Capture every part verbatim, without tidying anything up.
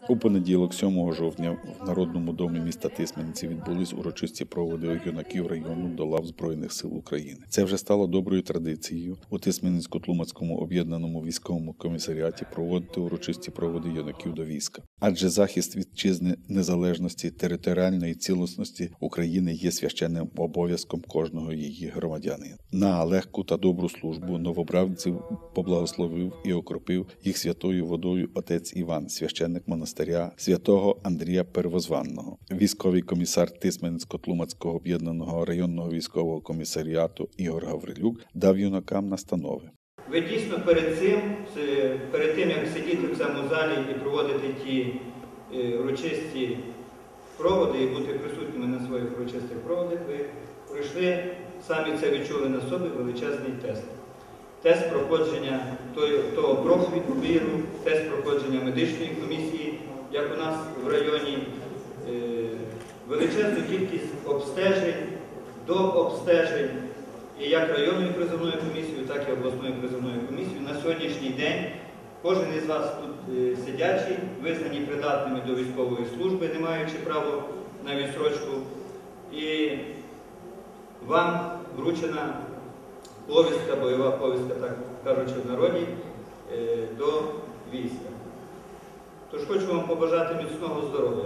У понеділок, сьомого жовтня, в Народному домі міста Тисменці відбулись урочисті проводи юнаків району до лав Збройних сил України. Це вже стало доброю традицією у Тисменецько-Тлумацькому об'єднаному військовому комісаріаті проводити урочисті проводи юнаків до війська. Адже захист вітчизни, незалежності, територіальної цілісності України є священним обов'язком кожного її громадянина. На легку та добру службу новобранців поблагословив і окропив їх святою водою отець Іван, священник монастиря святого Андрія Первозванного. Військовий комісар Тисменецько-Тлумацького об'єднаного районного військового комісаріату Ігор Гаврилюк дав юнакам настанови. Ви дійсно перед цим, перед тим, як сидіти в цьому залі і проводити ті урочисті проводи і бути присутніми на своїх урочистих проводах, ви пройшли, самі це відчули на собі, величезний тест. Тест проходження того профвідбіру, тест проходження медичної комісії, як у нас в районі, величезну кількість обстежень, до обстежень, і як районною призовною комісією, так і обласною призовною комісією. На сьогоднішній день кожен із вас тут сидячий, визнані придатними до військової служби, не маючи права на відстрочку, і вам вручена повістка, бойова повістка, так кажучи в народі, до війська. Тож хочу вам побажати міцного здоров'я,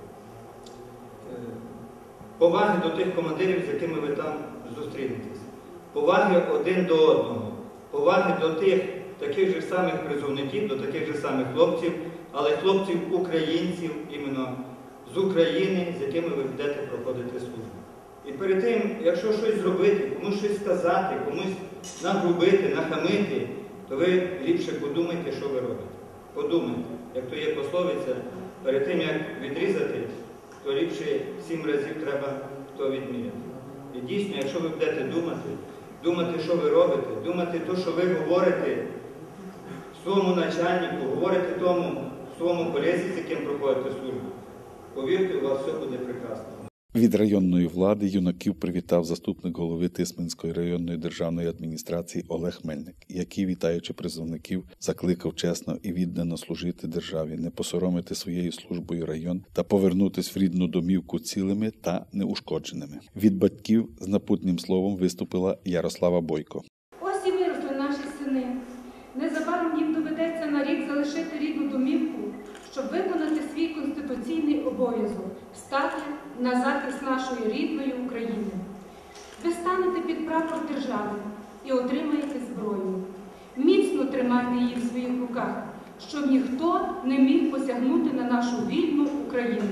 поваги до тих командирів, з якими ви там зустрінетесь, поваги один до одного, поваги до тих таких же самих призовників, до таких же самих хлопців, але хлопців-українців іменно з України, з якими ви будете проходити службу. І перед тим, якщо щось зробити, комусь щось сказати, комусь нагрубити, нахамити, то ви ліпше подумайте, що ви робите. Подумайте. Як то є пословиця, перед тим, як відрізати, то ліпше сім разів треба то відміряти. І дійсно, якщо ви будете думати, думати, що ви робите, думати те, що ви говорите своєму начальнику, говорите тому своєму колезі, з яким проходите службу, повірте, у вас все буде прекрасно. Від районної влади юнаків привітав заступник голови Тисменської районної державної адміністрації Олег Мельник, який, вітаючи призовників, закликав чесно і віддано служити державі, не посоромити своєю службою район та повернутись в рідну домівку цілими та неушкодженими. Від батьків з напутнім словом виступила Ярослава Бойко. Ось і виросли наші сини. Незабаром їм доведеться на рік залишити рідну домівку, щоб виконати свій конституційний обов'язок – стати на захист нашої рідної України. Ви станете під прапор держави і отримаєте зброю. Міцно тримайте її в своїх руках, щоб ніхто не міг посягнути на нашу вільну Україну.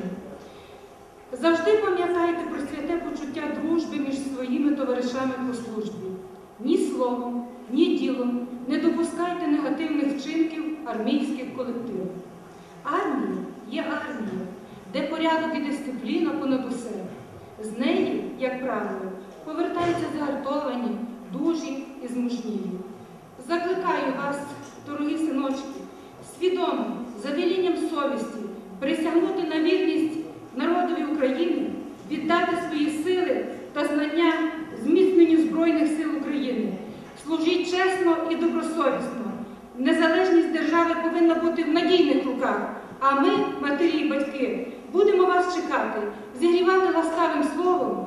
Завжди пам'ятайте про святе почуття дружби між своїми товаришами по службі. Ні словом, ні ділом не допускайте негативних вчинків армійських колективів. Армія є армія, де порядок і дисципліна понад усе. З неї, як правило, повертаються загартовані, дужі і змужнілі. Закликаю вас, дорогі синочки, свідомо, за велінням совісті, присягнути на вірність народові України, віддати свої сили та знання зміцненню Збройних сил України. Служіть чесно і добросовісно. Незалежність держави повинна бути в надійних руках, а ми, матері і батьки, будемо вас чекати, зігрівати ласкавим словом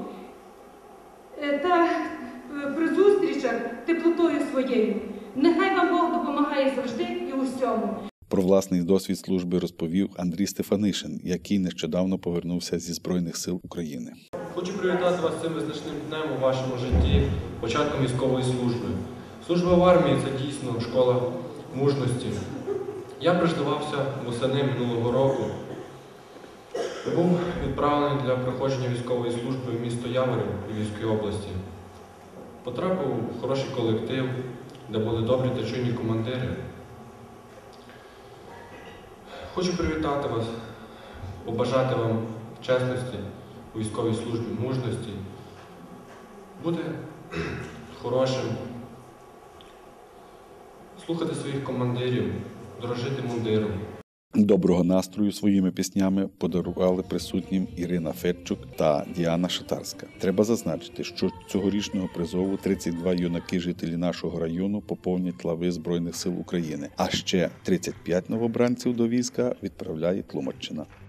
та при зустрічах теплотою своєю. Нехай вам Бог допомагає завжди і у всьому. Про власний досвід служби розповів Андрій Стефанишин, який нещодавно повернувся зі Збройних сил України. Хочу привітати вас цим визначним днем у вашому житті, початком військової служби. Служба в армії – це дійсно школа мужності. Я приждавався восени минулого року. Був відправлений для проходження військової служби в місто Яворів Львівської області. Потрапив у хороший колектив, де були добрі та чуйні командири. Хочу привітати вас, побажати вам чесності у військовій службі, мужності, бути хорошим, слухати своїх командирів, дорожити мундиром. Доброго настрою своїми піснями подарували присутнім Ірина Федчук та Діана Шатарська. Треба зазначити, що цьогорічного призову тридцять два юнаки-жителі нашого району поповнять лави Збройних сил України, а ще тридцять п'ять новобранців до війська відправляє Тлумаччина.